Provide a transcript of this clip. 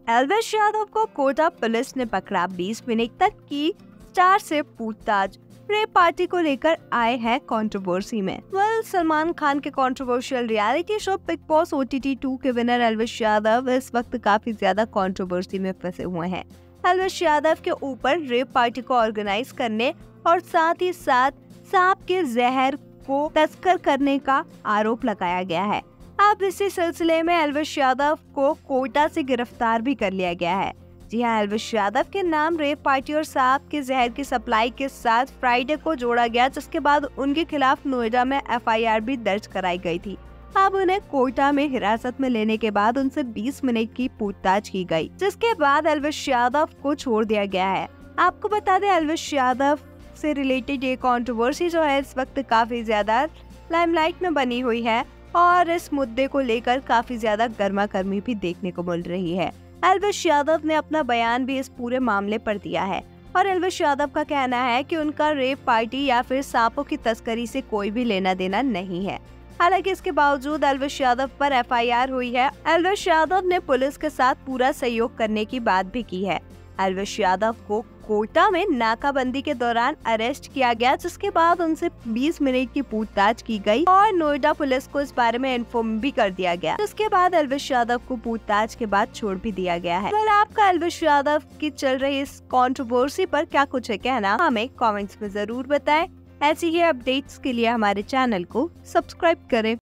एल्विश यादव को कोटा पुलिस ने पकड़ा। 20 मिनट तक की स्टार से पूछताछ। रेप पार्टी को लेकर आए हैं कंट्रोवर्सी में। सलमान खान के controversial reality show big boss OTT 2 के विनर एल्विश यादव इस वक्त काफी ज्यादा कंट्रोवर्सी में फंसे हुए हैं। एल्विश यादव के ऊपर रेप पार्टी को ऑर्गेनाइज करने और साथ ही साथ सांप के जहर को तस्कर करने का आरोप लगाया गया है। अब इसी सिलसिले में एल्विश यादव को कोटा से गिरफ्तार भी कर लिया गया है। जी हाँ, एल्विश यादव के नाम रेप पार्टी और सांप के जहर की सप्लाई के साथ फ्राइडे को जोड़ा गया, जिसके बाद उनके खिलाफ नोएडा में FIR भी दर्ज कराई गई थी। अब उन्हें कोटा में हिरासत में लेने के बाद उनसे 20 मिनट की पूछताछ की गई, जिसके बाद एल्विश यादव को छोड़ दिया गया है। आपको बता दें, एल्विश यादव से रिलेटेड ये कंट्रोवर्सी जो है इस वक्त काफी ज्यादा लाइमलाइट में बनी हुई है और इस मुद्दे को लेकर काफी ज्यादा गर्मागर्मी भी देखने को मिल रही है। एल्विश यादव ने अपना बयान भी इस पूरे मामले पर दिया है और एल्विश यादव का कहना है कि उनका रेप पार्टी या फिर सांपों की तस्करी से कोई भी लेना देना नहीं है। हालांकि इसके बावजूद एल्विश यादव पर FIR हुई है। एल्विश यादव ने पुलिस के साथ पूरा सहयोग करने की बात भी की है। एल्विश यादव को कोटा में नाकाबंदी के दौरान अरेस्ट किया गया, जिसके बाद उनसे 20 मिनट की पूछताछ की गई और नोएडा पुलिस को इस बारे में इन्फॉर्म भी कर दिया गया। जिसके बाद एल्विश यादव को पूछताछ के बाद छोड़ भी दिया गया है। आपका एल्विश यादव की चल रही इस कंट्रोवर्सी पर क्या कुछ है कहना, हमें कमेंट्स में जरूर बताएं। ऐसी ही अपडेट्स के लिए हमारे चैनल को सब्सक्राइब करें।